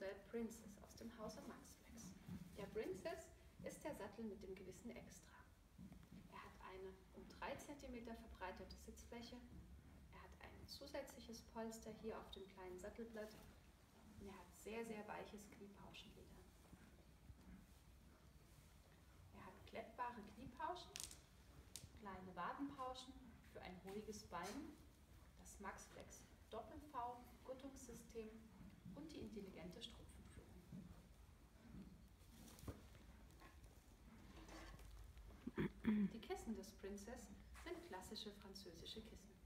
Modell Princess aus dem Hause Maxflex. Der Princess ist der Sattel mit dem gewissen Extra. Er hat eine um 3 cm verbreiterte Sitzfläche, er hat ein zusätzliches Polster hier auf dem kleinen Sattelblatt und er hat sehr, sehr weiches Kniepauschenleder. Er hat klettbare Kniepauschen, kleine Wadenpauschen für ein ruhiges Bein, das Maxflex Doppel-V-Guttungssystem und die intelligente Strupfenführung. Die Kissen des Princess sind klassische französische Kissen.